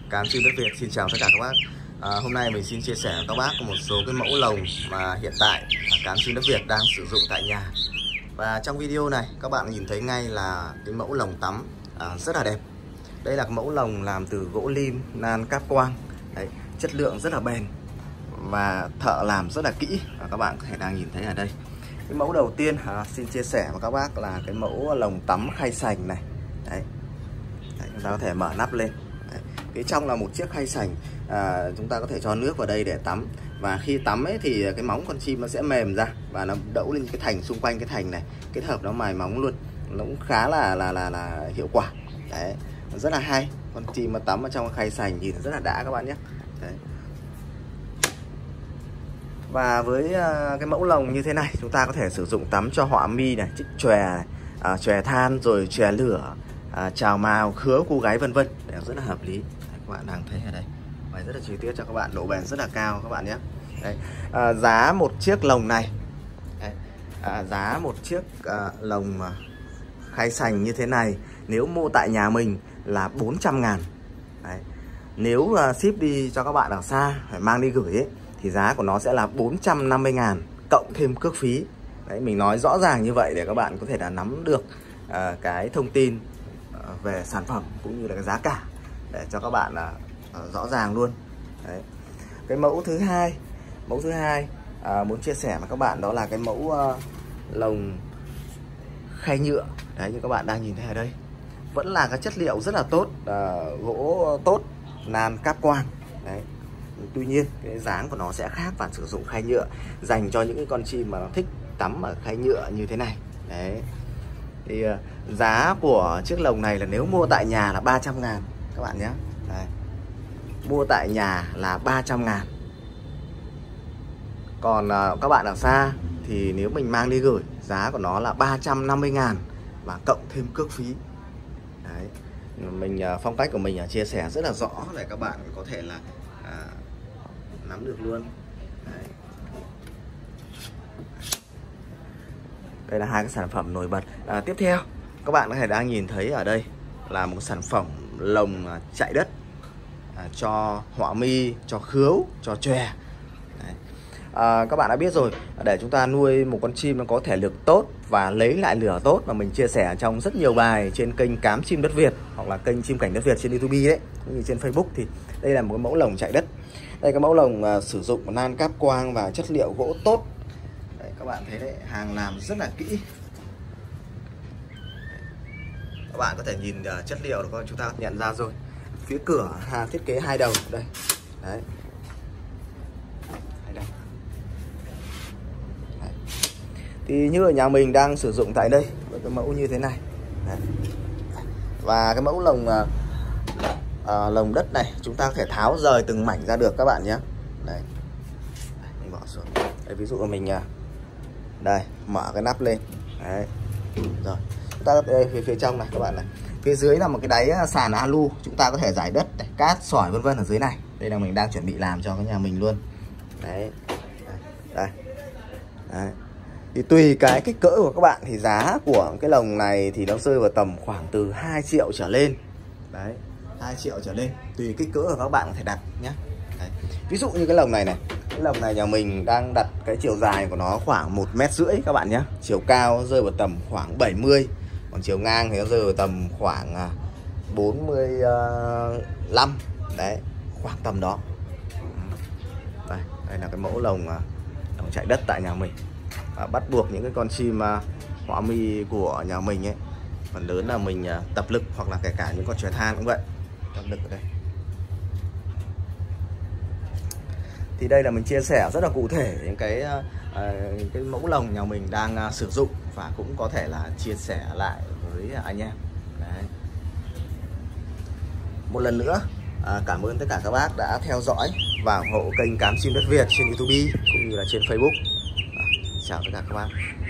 Cám chim đất Việt xin chào tất cả các bác. Hôm nay mình xin chia sẻ với các bác một số cái mẫu lồng mà hiện tại Cám chim đất Việt đang sử dụng tại nhà. Và trong video này các bạn nhìn thấy ngay là cái mẫu lồng tắm rất là đẹp. Đây là cái mẫu lồng làm từ gỗ lim nan cáp quang. Đấy, chất lượng rất là bền và thợ làm rất là kỹ, các bạn có thể đang nhìn thấy ở đây. Cái mẫu đầu tiên xin chia sẻ với các bác là cái mẫu lồng tắm khay sành này. Đấy, chúng ta có thể mở nắp lên. Đấy, phía trong là một chiếc khay sành, chúng ta có thể cho nước vào đây để tắm. Và khi tắm ấy thì cái móng con chim nó sẽ mềm ra và nó đậu lên cái thành, xung quanh cái thành này kết hợp nó mài móng luôn, nó cũng khá là hiệu quả. Đấy, rất là hay. Con chim mà tắm ở trong khay sành nhìn rất là đã các bạn nhé. Đấy. Và với cái mẫu lồng như thế này chúng ta có thể sử dụng tắm cho họa mi này, chích chòe này, chòe than rồi chòe lửa, chào mào, khứa cô gái vân vân, rất là hợp lý. Đấy, các bạn đang thấy ở đây và rất là chi tiết cho các bạn, độ bền rất là cao các bạn nhé. Đấy, giá một chiếc lồng này, giá một chiếc lồng khay sành như thế này nếu mua tại nhà mình là 400.000. Đấy, nếu ship đi cho các bạn ở xa phải mang đi gửi ấy, thì giá của nó sẽ là 450.000 cộng thêm cước phí. Đấy, mình nói rõ ràng như vậy để các bạn có thể là nắm được cái thông tin về sản phẩm cũng như là cái giá cả để cho các bạn rõ ràng luôn. Đấy. Cái mẫu thứ hai muốn chia sẻ với các bạn đó là cái mẫu lồng khay nhựa. Đấy, như các bạn đang nhìn thấy ở đây vẫn là cái chất liệu rất là tốt, gỗ tốt, nan cáp quang. Đấy. Tuy nhiên cái dáng của nó sẽ khác và sử dụng khay nhựa dành cho những cái con chim mà nó thích tắm ở khay nhựa như thế này. Đấy. Thì giá của chiếc lồng này là nếu mua tại nhà là 300.000 các bạn nhé. Đấy. Mua tại nhà là 300.000. Còn các bạn ở xa thì nếu mình mang đi gửi giá của nó là 350.000 và cộng thêm cước phí. Đấy. Mình phong cách của mình chia sẻ rất là rõ để các bạn có thể là nắm được luôn. Đấy. Đây là hai cái sản phẩm nổi bật. Tiếp theo các bạn có thể đang nhìn thấy ở đây là một sản phẩm lồng chạy đất cho họa mi, cho khứu, cho chòe. Các bạn đã biết rồi, để chúng ta nuôi một con chim nó có thể lực tốt và lấy lại lửa tốt mà mình chia sẻ trong rất nhiều bài trên kênh Cám Chim Đất Việt hoặc là kênh Chim Cảnh Đất Việt trên YouTube đấy, cũng như trên Facebook, thì đây là một cái mẫu lồng chạy đất. Đây cái mẫu lồng sử dụng nan cáp quang và chất liệu gỗ tốt. Đấy, các bạn thấy đấy, hàng làm rất là kỹ. Các bạn có thể nhìn chất liệu của chúng ta nhận ra rồi. Phía cửa thiết kế hai đầu đây. Đấy. Hai đầu. Đấy. Thì như ở nhà mình đang sử dụng tại đây với cái mẫu như thế này. Đấy. Và cái mẫu lồng đất này chúng ta có thể tháo rời từng mảnh ra được các bạn nhé. Đấy. Mình bỏ xuống. Đấy, ví dụ mình đây mở cái nắp lên. Đấy. Rồi chúng ta đây, phía trong này các bạn này, phía dưới là một cái đáy sàn alu, chúng ta có thể rải đất này, cát, sỏi vân vân ở dưới này. Đây là mình đang chuẩn bị làm cho cái nhà mình luôn. Đấy. Đây. Đấy. Thì tùy cái kích cỡ của các bạn thì giá của cái lồng này thì nó rơi vào tầm khoảng từ 2 triệu trở lên. Đấy, 2 triệu trở lên, tùy kích cỡ của các bạn có thể đặt nhé. Đấy. Ví dụ như cái lồng này này, cái lồng này nhà mình đang đặt cái chiều dài của nó khoảng 1,5 m các bạn nhé. Chiều cao rơi vào tầm khoảng 70, còn chiều ngang thì nó rơi vào tầm khoảng 45. Đấy, khoảng tầm đó. Đây là cái mẫu lồng chạy đất tại nhà mình. Bắt buộc những cái con chim họa mi của nhà mình ấy, phần lớn là mình tập lực, hoặc là kể cả những con chòe than cũng vậy, tập lực ở đây. Thì đây là mình chia sẻ rất là cụ thể những cái mẫu lồng nhà mình đang sử dụng và cũng có thể là chia sẻ lại với anh em. Đấy. Một lần nữa cảm ơn tất cả các bác đã theo dõi và ủng hộ kênh Cám Chim Đất Việt trên YouTube cũng như là trên Facebook. Chào tất cả các bác.